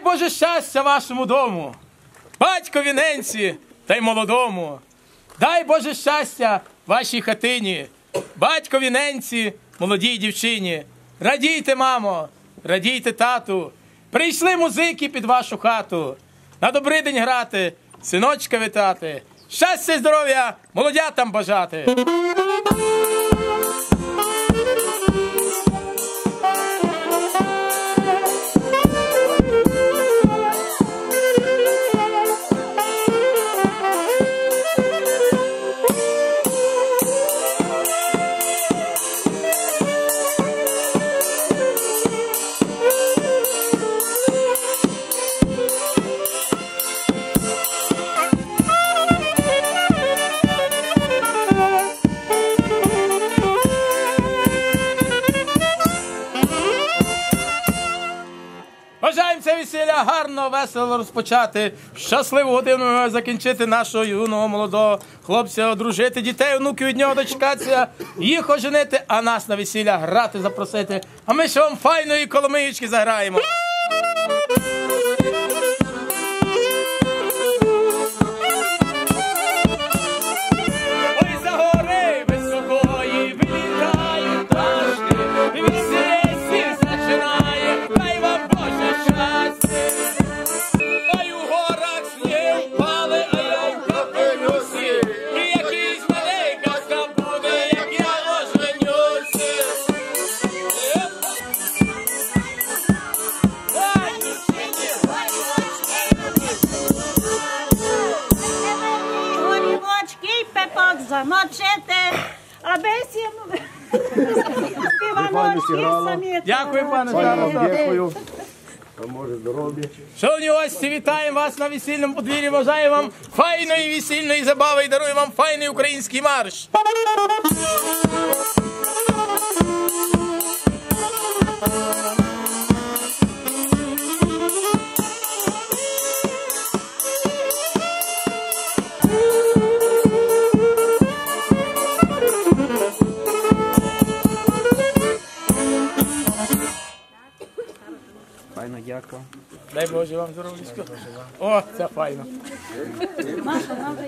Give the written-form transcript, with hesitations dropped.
Боже щастя вашому дому, батькові ненці та й молодому. Дай Боже щастя вашій хатині, батькові ненці, молодій дівчині. Радійте, мамо, радійте, тату, прийшли музики під вашу хату. На добрий день грати, синочка вітати, щастя і здоров'я молодятам бажати. Бажаємо це весілля гарно, весело розпочати, щасливу годину закінчити нашого юного, молодого хлопця, одружити, дітей, онуків від нього дочекатися, їх оженити, а нас на весілля грати, запросити. А ми ще вам файної коломиєчки заграємо. Ой, за гори високої вилітають пташки, весілля зачинає, хай вам Боже щастя. Ой, у горах сніг впали, а я в капелюсі, і якийсь малий казка буде, як я оженюся. Горівочки й пепок замочити, аби сім співаночки самі. Дякую, пане старосто. Дякую. А може здоров'я. Шановні гості, вітаємо вас на весільному подвір'ї. Бажаю вам файної весільної забави і дарую вам файний український марш. Файно, дякую. Дай Боже вам здоров'я. О, це файно.